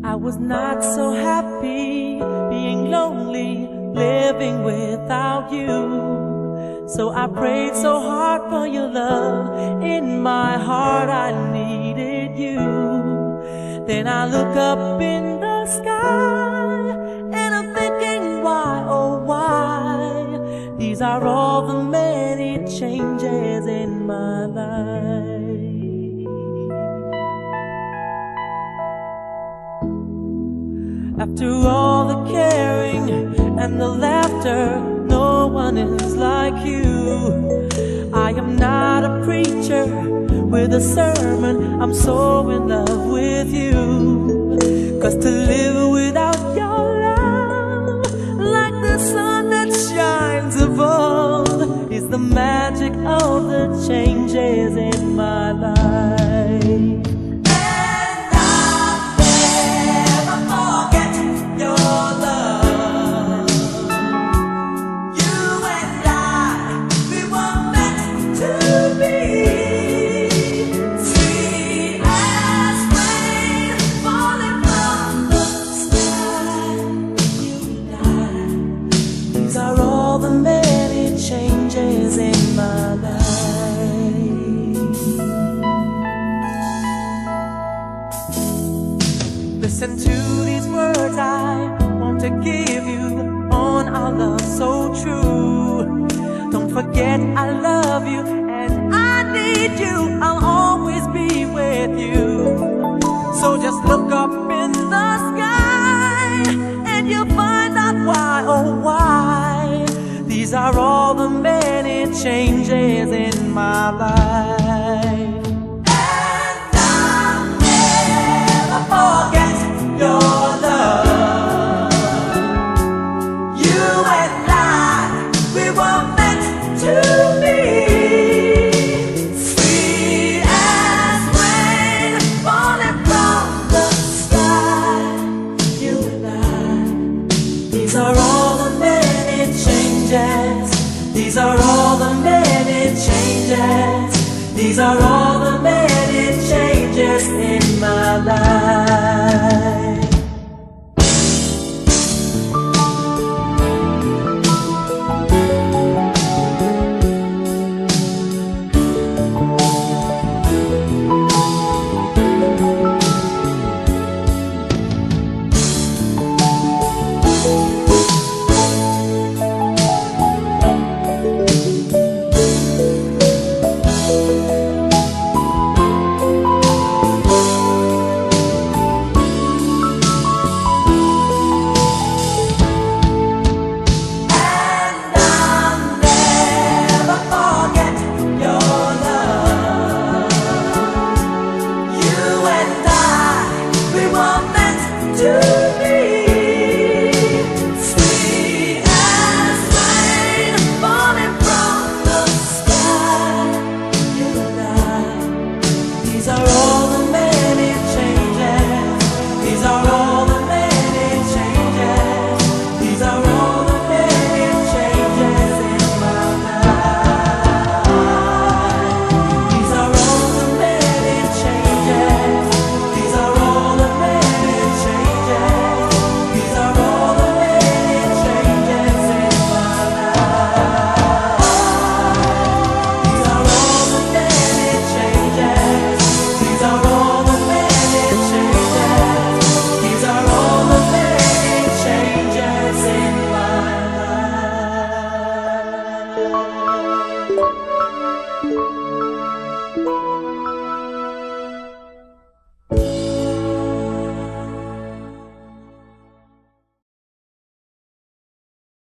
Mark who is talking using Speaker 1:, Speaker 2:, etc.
Speaker 1: I was not so happy being lonely, living without you. So I prayed so hard for your love. In my heart I needed you. Then I look up in the sky and I'm thinking, why, oh why? These are all the many changes in my life. After all the caring and the laughter, no one is like you. I am not a preacher with a sermon, I'm so in love with you. 'Cause to live without your love, like the sun that shines above, is the magic of the changes in my life. Listen to these words I want to give you on our love so true. Don't forget I love you and I need you, I'll always be with you. So just look up in the sky and you'll find out why, oh why. These are all the many changes in my life. These are all the many changes. These are all the many changes. These are all the many changes in my life. To be